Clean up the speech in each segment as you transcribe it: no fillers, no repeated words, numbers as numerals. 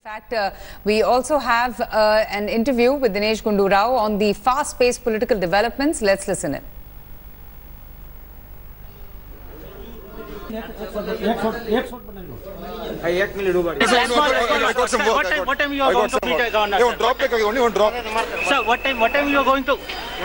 In fact, we also have an interview with Dinesh Gundu Rao on the fast-paced political developments. Let's listen in. What time you are going to meet the governor? Only one drop. Sir, what time you are going to?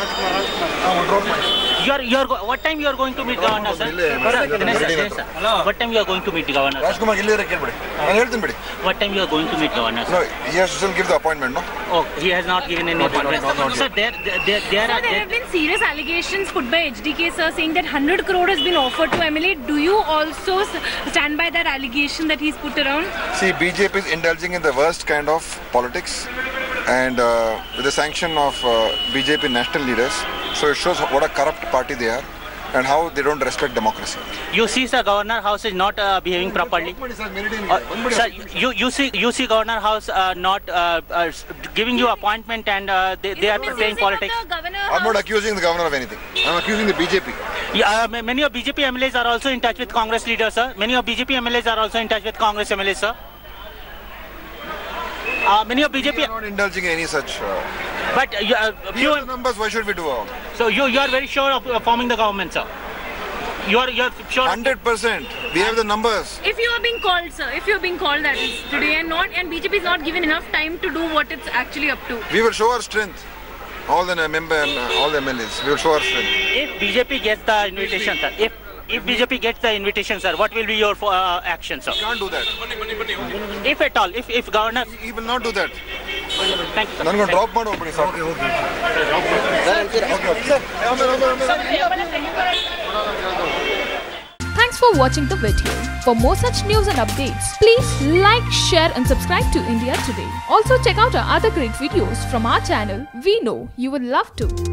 What time you are going to meet governor, sir? What time you are going to meet the governor? What time you are going to meet governor? No, he has to still give the appointment, no? Oh, he has not given any appointment. Sir, there have been serious allegations put by HDK, sir, saying that 100 crore has been offered to MLA. Do you also stand by that allegation that he's put around? See, BJP is indulging in the worst kind of politics, and with the sanction of BJP national leaders, so it shows what a corrupt party they are and how they don't respect democracy. You see, sir, Governor House is not behaving properly. Sir, you see Governor House not giving you appointment, and they are playing politics. I'm not accusing the governor of anything. I'm accusing the BJP. Yeah, many of BJP MLAs are also in touch with Congress leaders, sir. Many of BJP MLAs are also in touch with Congress MLAs, sir. Many of BJP We are not indulging in any such. But few numbers. Why should we do all? So you are very sure of forming the government, sir. You are sure. 100%. We have the numbers. If you are being called, sir, if you are being called, that is today, and BJP is not given enough time to do what it's actually up to. We will show our strength. All the MLAs. We will show our strength. If BJP gets the invitation, sir. If BJP gets the invitation, sir, what will be your action, sir? We can't do that. If at all, if governor... He will not do that. Thank you, sir. I'm going to drop my opening, sir. Thanks for watching the video. For more such news and updates, please like, share and subscribe to India Today. Also check out our other great videos from our channel. We know you would love to.